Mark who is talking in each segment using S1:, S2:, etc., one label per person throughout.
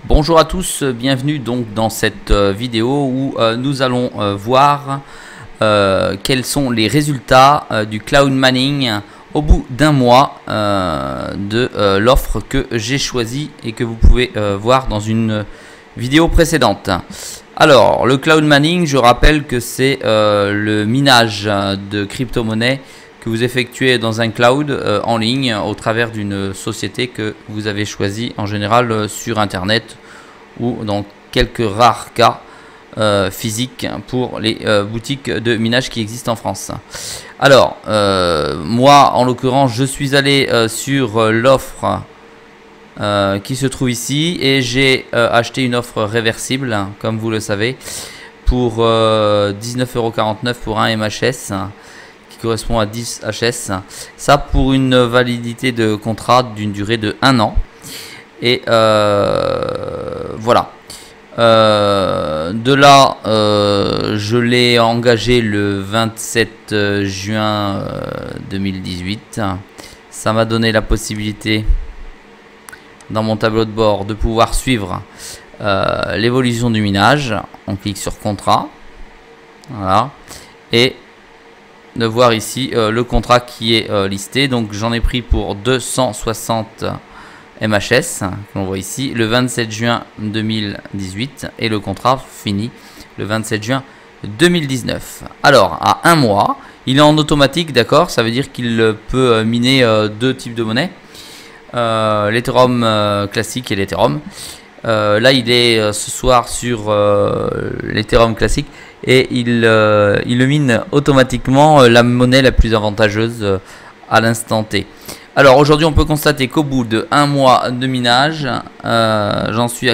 S1: Bonjour à tous, bienvenue donc dans cette vidéo où nous allons voir quels sont les résultats du cloud mining au bout d'un mois de l'offre que j'ai choisie et que vous pouvez voir dans une vidéo précédente. Alors, le cloud mining, je rappelle que c'est le minage de crypto-monnaies que vous effectuez dans un cloud en ligne au travers d'une société que vous avez choisie en général sur internet ou dans quelques rares cas physiques pour les boutiques de minage qui existent en France. Alors moi en l'occurrence je suis allé sur l'offre qui se trouve ici et j'ai acheté une offre réversible comme vous le savez pour 19,49 € pour un MHS qui correspond à 10 HS, ça pour une validité de contrat d'une durée de 1 an. Et voilà. De là, je l'ai engagé le 27 juin 2018. Ça m'a donné la possibilité, dans mon tableau de bord, de pouvoir suivre l'évolution du minage. On clique sur contrat. Voilà. Et de voir ici le contrat qui est listé. Donc j'en ai pris pour 260 MHS, qu'on voit ici, le 27 juin 2018 et le contrat finit le 27 juin 2019. Alors, à un mois, il est en automatique, d'accord, ça veut dire qu'il peut miner deux types de monnaie, l'Ethereum classique et l'Ethereum. Là, il est ce soir sur l'Ethereum classique et il le mine automatiquement la monnaie la plus avantageuse à l'instant T. Alors aujourd'hui on peut constater qu'au bout de un mois de minage, j'en suis à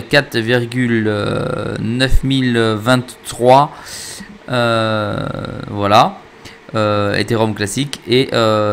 S1: 4,9023 voilà, Ethereum classique et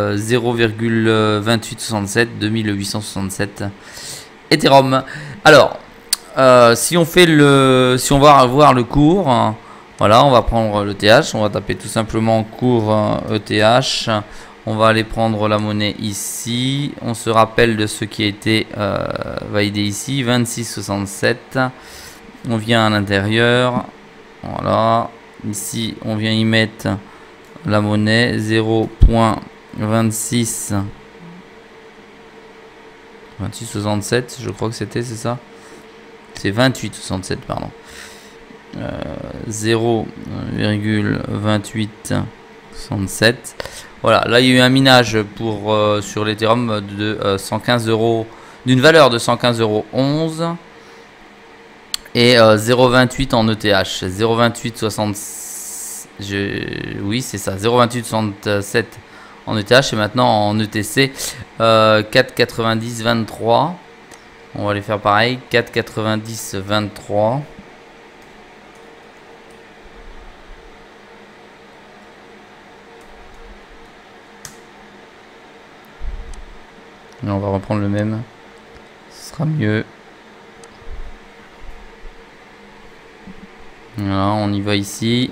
S1: 0,2867 2867 Ethereum. Alors si on va voir le cours, voilà, on va prendre l'ETH, on va taper tout simplement cours ETH. On va aller prendre la monnaie ici. On se rappelle de ce qui a été validé ici. 26,67. On vient à l'intérieur. Voilà. Ici, on vient y mettre la monnaie. 0.26. 26,67. Je crois que c'était, c'est ça. C'est 28,67, pardon. 0,2867. Voilà, là il y a eu un minage pour sur l'Ethereum de 115 €, d'une valeur de 115,11 € et 0,28 en ETH, 0,2867. Oui, c'est ça, 0,2867 en ETH et maintenant en ETC 4,9023. On va les faire pareil, 4,9023. Et on va reprendre le même, ce sera mieux. Voilà, on y va ici.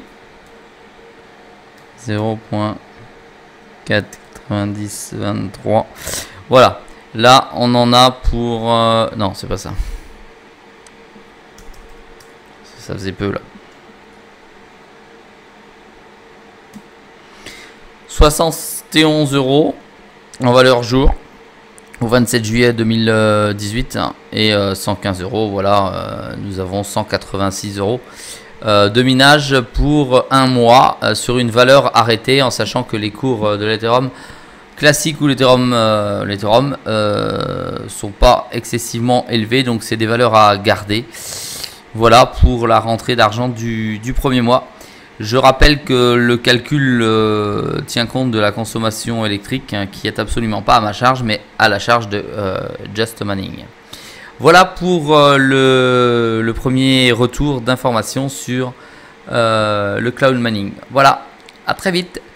S1: 0.49023. Voilà, là on en a pour... non, c'est pas ça. Ça faisait peu là. 71 € en valeur jour au 27 juillet 2018 et 115 €, voilà, nous avons 186 € de minage pour un mois sur une valeur arrêtée, en sachant que les cours de l'Ethereum classique ou l'Ethereum sont pas excessivement élevés, donc c'est des valeurs à garder. Voilà pour la rentrée d'argent du premier mois. Je rappelle que le calcul tient compte de la consommation électrique qui est absolument pas à ma charge mais à la charge de Just Mining. Voilà pour le premier retour d'information sur le cloud mining. Voilà, à très vite.